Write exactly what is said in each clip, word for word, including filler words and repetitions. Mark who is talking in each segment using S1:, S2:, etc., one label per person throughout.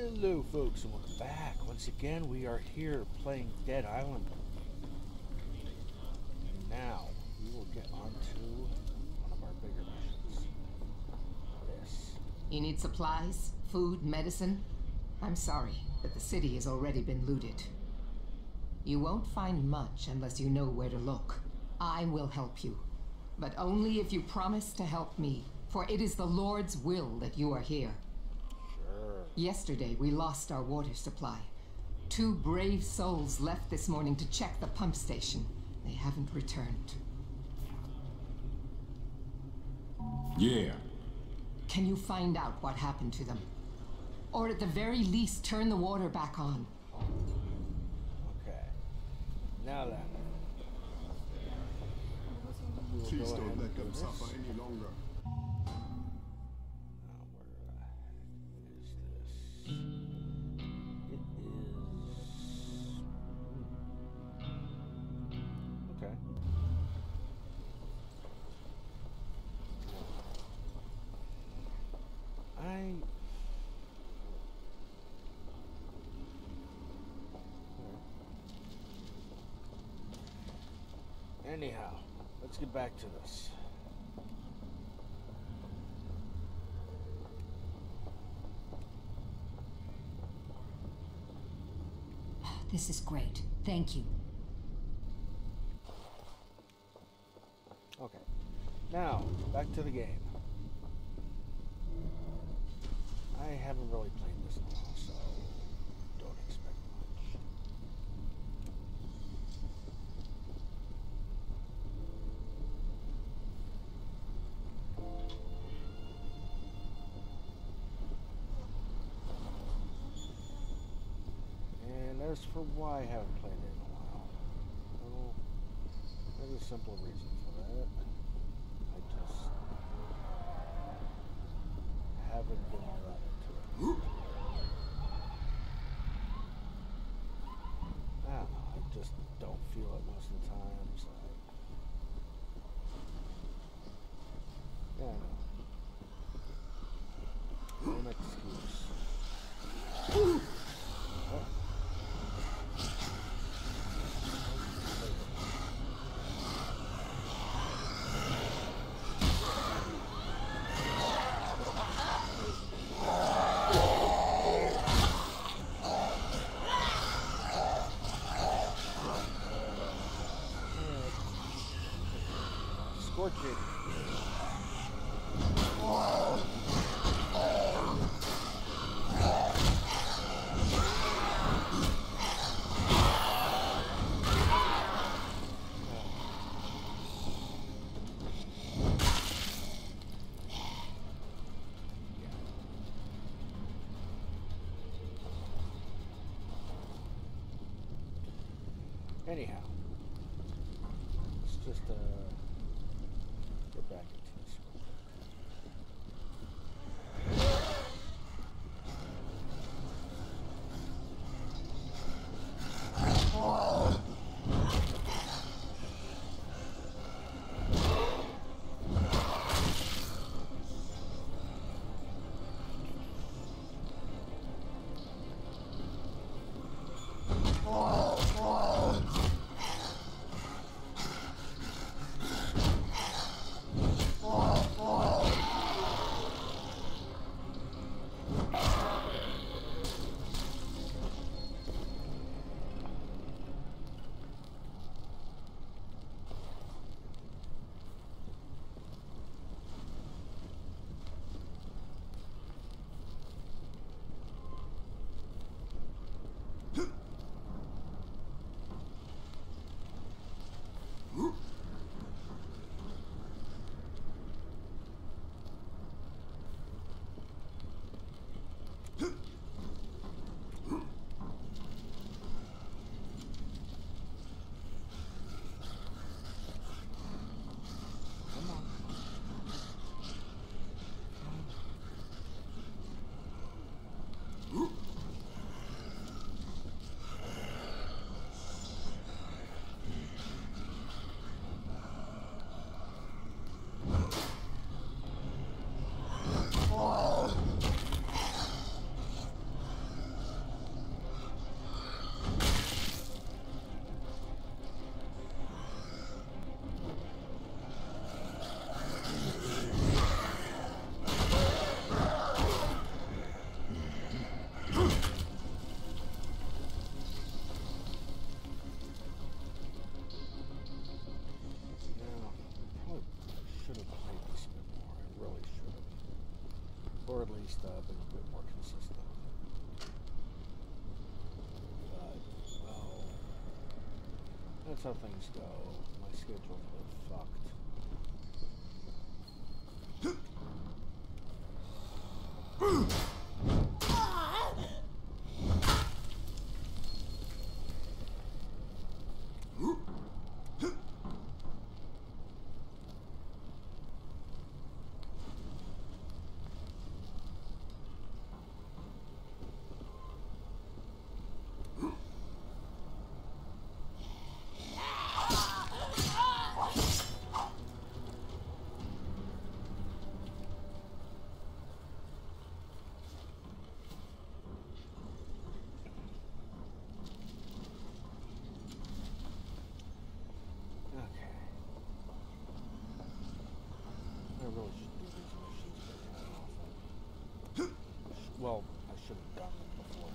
S1: Hello folks and welcome back. Once again we are here playing Dead Island. And now we will get on to one of our bigger missions. This.
S2: You need supplies, food, medicine? I'm sorry, but the city has already been looted. You won't find much unless you know where to look. I will help you, but only if you promise to help me, for it is the Lord's will that you are here. Yesterday, we lost our water supply. Two brave souls left this morning to check the pump station. They haven't returned.
S3: Yeah.
S2: Can you find out what happened to them? Or at the very least, turn the water back on.
S1: Okay. Now then.
S4: Please don't let them suffer any longer.
S1: Anyhow, let's get back to this.
S5: This is great. Thank you.
S1: Okay. Now, back to the game. I haven't really played this in a while, so don't expect much. And as for why I haven't played it in a while, well, there's a simple reason for that. I just haven't been all that into it. I don't know, I just don't feel it most of the time, so yeah, I know. No excuse. Oh. Scorching. Anyhow, let's just uh, get back into this real at least uh, been a bit more consistent. But, well, that's how things go. My schedule's a bit fucked. I really should do these missions more often. Well, I should have done them before.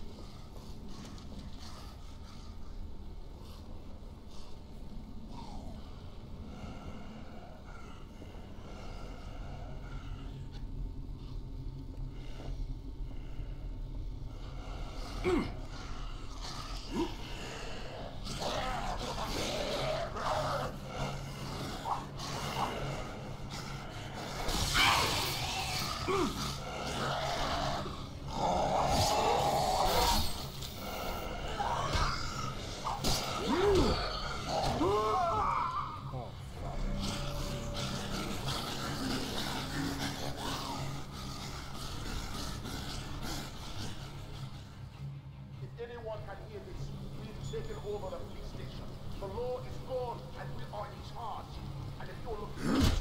S6: Over the police station. The law is gone and we are in charge. And if you're looking it's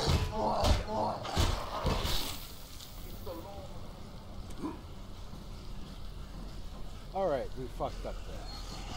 S6: the law.
S1: Alright, we fucked up there.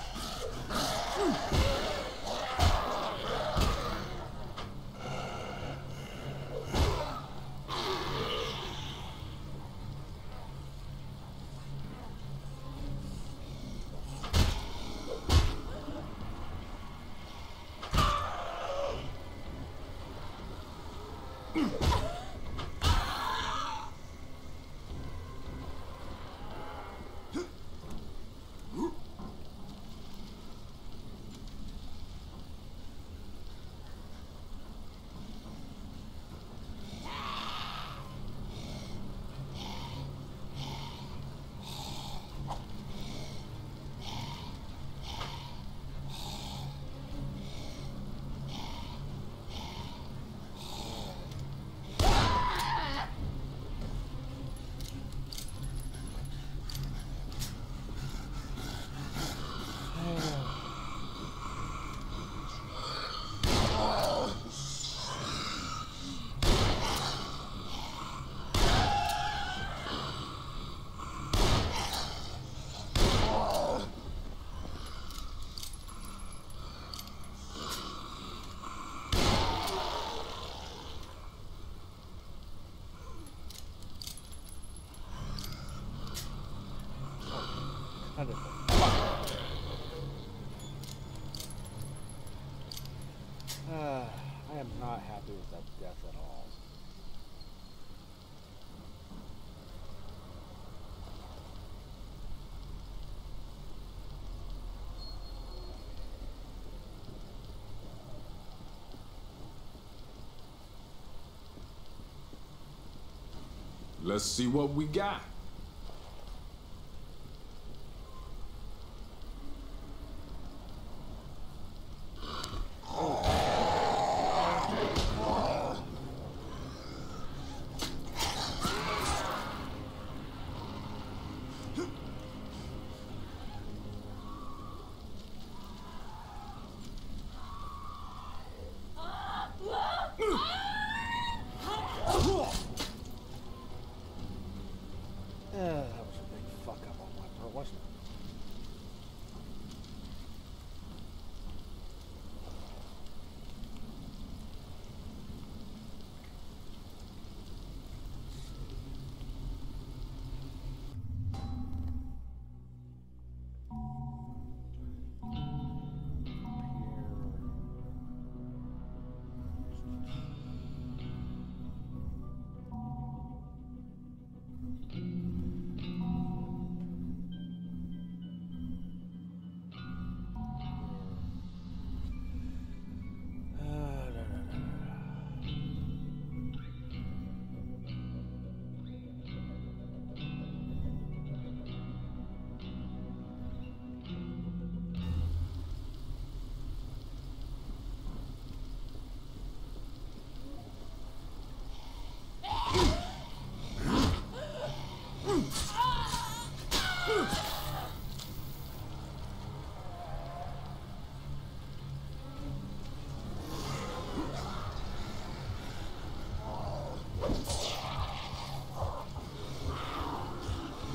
S1: Kind of uh, I am not happy with that death at all.
S3: Let's see what we got.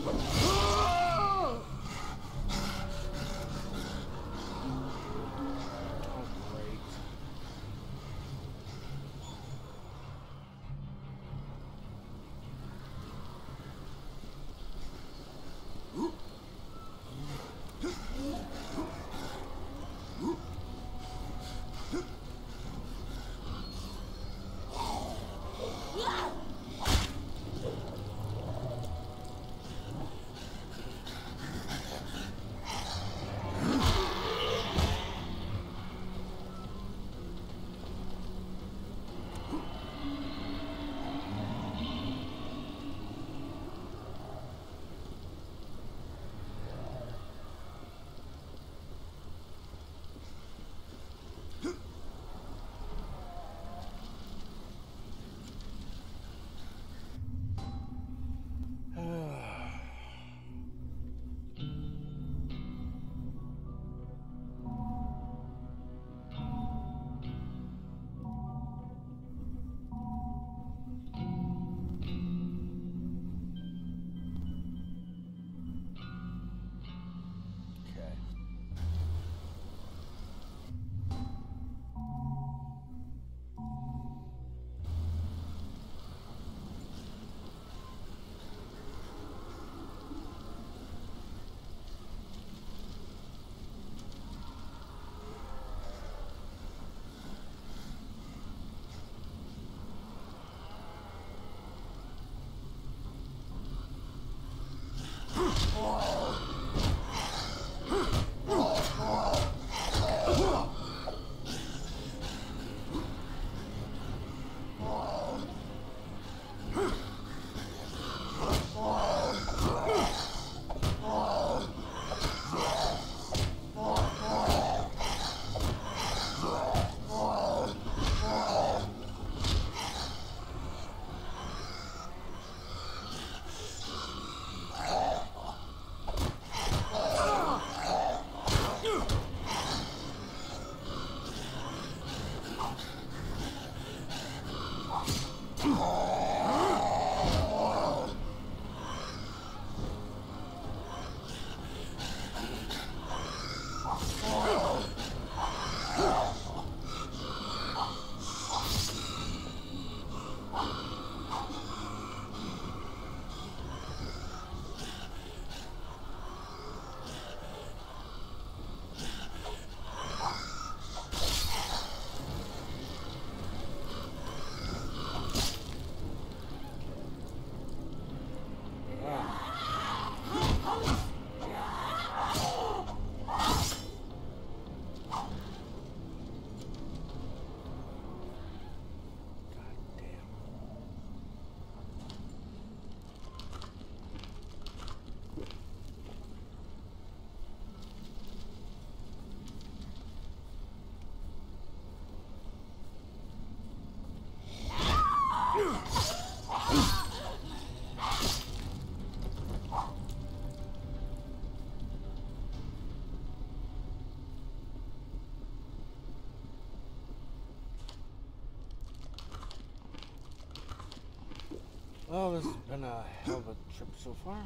S1: Well, this has been a hell of a trip so far.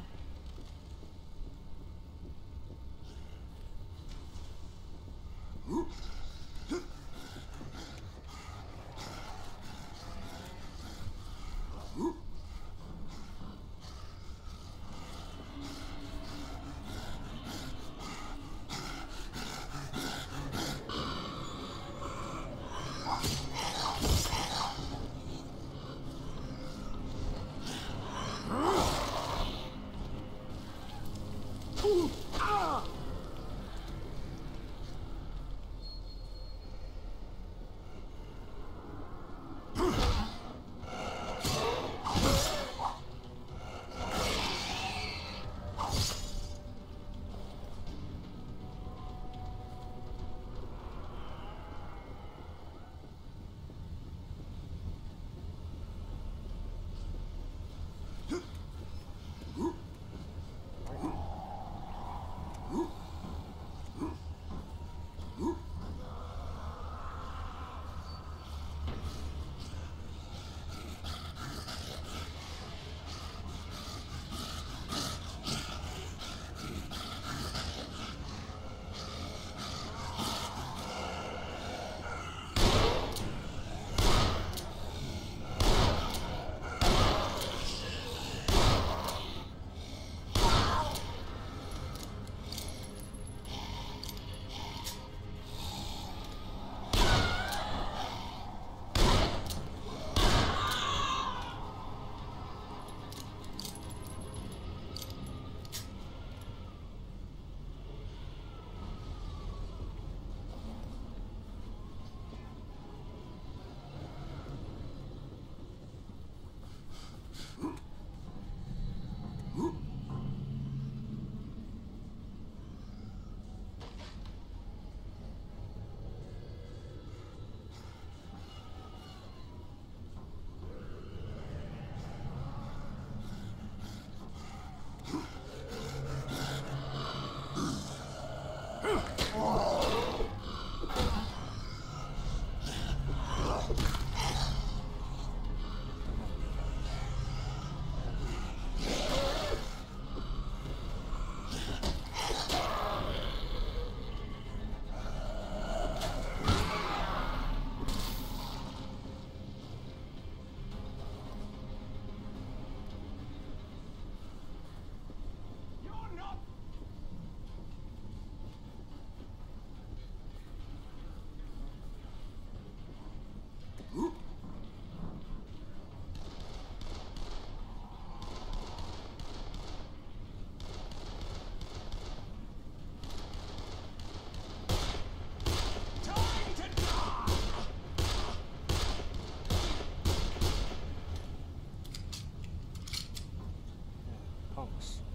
S1: box.